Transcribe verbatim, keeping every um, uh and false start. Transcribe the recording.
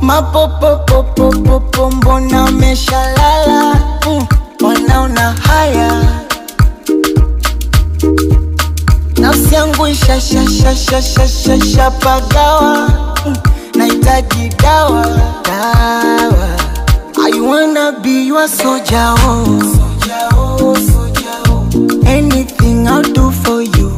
Mapopopopopopo mbona umeshalala? mm, Wanaona haya. Nafsi yangu isha sha sha sha sha sha sha pagawa. mm, Nahitaji dawa, dawa. I wanna be your soldier, oh. Soldier, oh, soldier, oh. Anything I'll do for you.